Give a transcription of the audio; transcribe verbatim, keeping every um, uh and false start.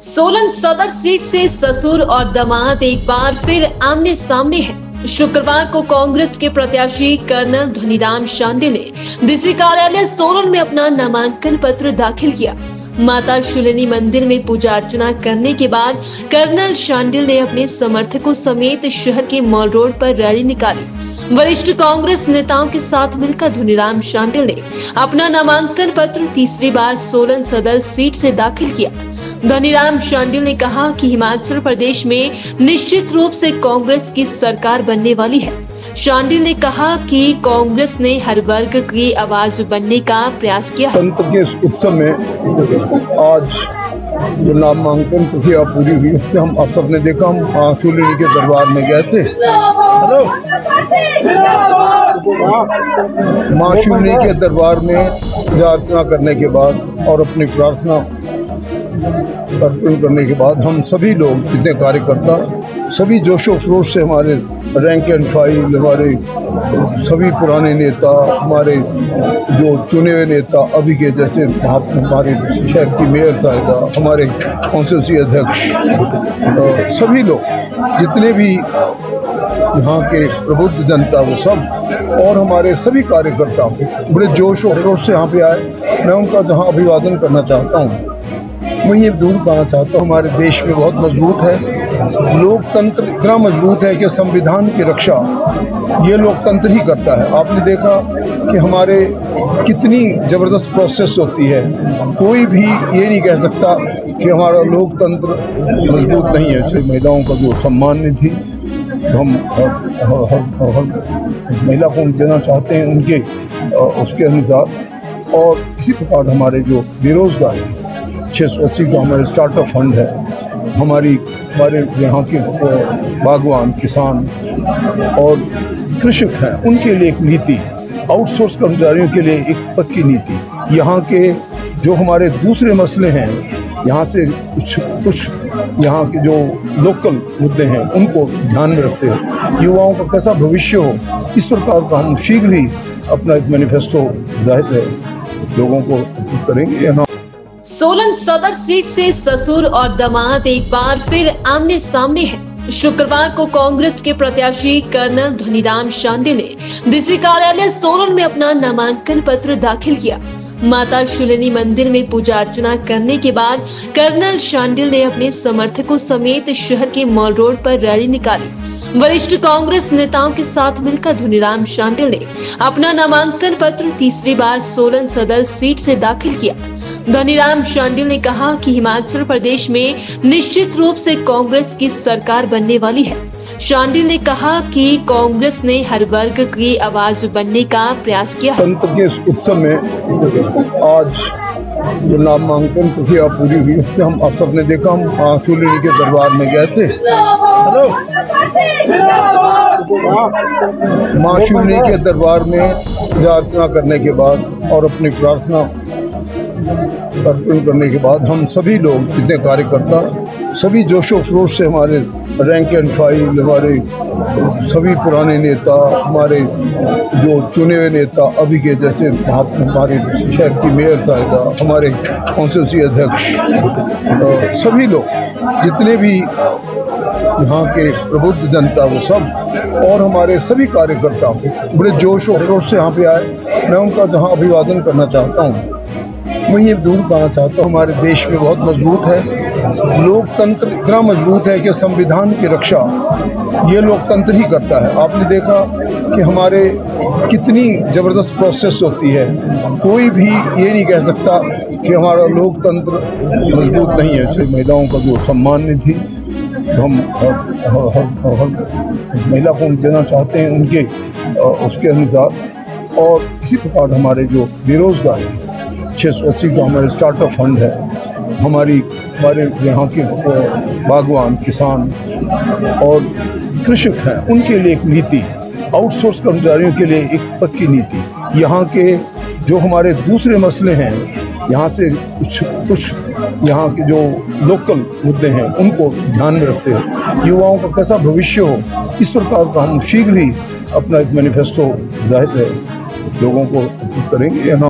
सोलन सदर सीट से ससुर और दामाद एक बार फिर आमने सामने हैं। शुक्रवार को कांग्रेस के प्रत्याशी कर्नल धनीराम शांडिल ने डीसी कार्यालय सोलन में अपना नामांकन पत्र दाखिल किया। माता शूलिनी मंदिर में पूजा अर्चना करने के बाद कर्नल शांडिल ने अपने समर्थकों समेत शहर के मॉल रोड पर रैली निकाली। वरिष्ठ कांग्रेस नेताओं के साथ मिलकर धनीराम शांडिल ने अपना नामांकन पत्र तीसरी बार सोलन सदर सीट से दाखिल किया। धनीराम शांडिल ने कहा कि हिमाचल प्रदेश में निश्चित रूप से कांग्रेस की सरकार बनने वाली है। शांडिल ने कहा कि कांग्रेस ने हर वर्ग की आवाज बनने का प्रयास किया है। संत के उत्सव में आज जो नामांकन प्रक्रिया पूरी हुई, हम आप सबने देखा, हम शूलिनी के दरबार में गए थे। हेलो, माँ शूलिनी के दरबार में पूजा अर्चना करने के बाद और अपनी प्रार्थना अर्पण करने के बाद हम सभी लोग, जितने कार्यकर्ता, सभी जोशो खरोश से, हमारे रैंक एंड फाइल, हमारे सभी पुराने नेता, हमारे जो चुने हुए नेता अभी के, जैसे हमारे शहर की मेयर साहिबा, हमारे काउंसिल अध्यक्ष, सभी लोग, जितने भी यहाँ के प्रबुद्ध जनता, वो सब, और हमारे सभी कार्यकर्ता बड़े जोश और खरोश से यहाँ पे आए। मैं उनका जहाँ अभिवादन करना चाहता हूँ, मैं ये दूर पाना चाहता हूँ, हमारे देश में बहुत मजबूत है लोकतंत्र, इतना मजबूत है कि संविधान की रक्षा ये लोकतंत्र ही करता है। आपने देखा कि हमारे कितनी ज़बरदस्त प्रोसेस होती है, कोई भी ये नहीं कह सकता कि हमारा लोकतंत्र मजबूत नहीं है। सिर्फ महिलाओं का जो सम्मान थी, हम हर, हर, हर, हर महिला को देना चाहते हैं उनके उसके अनुसार। और इसी प्रकार हमारे जो बेरोजगार हैं, छः सौ अस्सी का हमारे स्टार्टअप फंड है, हमारी हमारे यहाँ के बागवान, किसान और कृषक हैं, उनके लिए एक नीति, आउटसोर्स कर्मचारियों के लिए एक पक्की नीति, यहाँ के जो हमारे दूसरे मसले हैं, यहाँ से कुछ कुछ यहाँ के जो लोकल मुद्दे हैं उनको ध्यान में रखते हुए युवाओं का कैसा भविष्य हो, इस प्रकार का हम शीघ्र ही अपना एक मैनिफेस्टो जाहिर है लोगों को करेंगे। यहाँ सोलन सदर सीट से ससुर और दामाद एक बार फिर आमने सामने हैं। शुक्रवार को कांग्रेस के प्रत्याशी कर्नल धनीराम शांडिल ने डीसी कार्यालय सोलन में अपना नामांकन पत्र दाखिल किया। माता शूलिनी मंदिर में पूजा अर्चना करने के बाद कर्नल शांडिल ने अपने समर्थकों समेत शहर के मॉल रोड पर रैली निकाली। वरिष्ठ कांग्रेस नेताओं के साथ मिलकर धनीराम शांडिल ने अपना नामांकन पत्र तीसरी बार सोलन सदर सीट से दाखिल किया। धनीराम शांडिल ने कहा कि हिमाचल प्रदेश में निश्चित रूप से कांग्रेस की सरकार बनने वाली है। शांडिल ने कहा कि कांग्रेस ने हर वर्ग की आवाज बनने का प्रयास किया है। संत के उत्सव में आज जो नामांकन प्रक्रिया पूरी हुई, हम आप सबने देखा, हम शूलिनी के दरबार में गए थे। हेलो, माँ शूलिनी के दरबार में पूजा अर्चना करने के बाद और अपनी प्रार्थना अर्पण करने के बाद हम सभी लोग, जितने कार्यकर्ता, सभी जोशो खरोश से, हमारे रैंक एंड फाइल, हमारे सभी पुराने नेता, हमारे जो चुने हुए नेता अभी के, जैसे हमारे शहर की मेयर साहिबा, हमारे काउंसिल अध्यक्ष, सभी लोग, जितने भी यहाँ के प्रबुद्ध जनता, वो सब, और हमारे सभी कार्यकर्ता बड़े जोश और खरोश से यहाँ पे आए। मैं उनका जहाँ अभिवादन करना चाहता हूँ, मैं ये दूर पाना चाहता हूँ, हमारे देश में बहुत मजबूत है लोकतंत्र, इतना मजबूत है कि संविधान की रक्षा ये लोकतंत्र ही करता है। आपने देखा कि हमारे कितनी ज़बरदस्त प्रोसेस होती है, कोई भी ये नहीं कह सकता कि हमारा लोकतंत्र मजबूत नहीं है। सिर्फ महिलाओं का जो सम्मान थी, हम हर, हर, हर, हर महिला को देना चाहते हैं उनके उसके अनुसार। और इसी प्रकार हमारे जो बेरोजगार हैं, छः सौ अस्सी का हमारे स्टार्टअप फंड है, हमारी हमारे यहाँ के बागवान, किसान और कृषक हैं, उनके लिए एक नीति, आउटसोर्स कर्मचारियों के लिए एक पक्की नीति, यहाँ के जो हमारे दूसरे मसले हैं, यहाँ से कुछ कुछ यहाँ के जो लोकल मुद्दे हैं उनको ध्यान में रखते हुए युवाओं का कैसा भविष्य हो, इस प्रकार का हम शीघ्र ही अपना एक मैनिफेस्टो जाहिर है लोगों को करेंगे।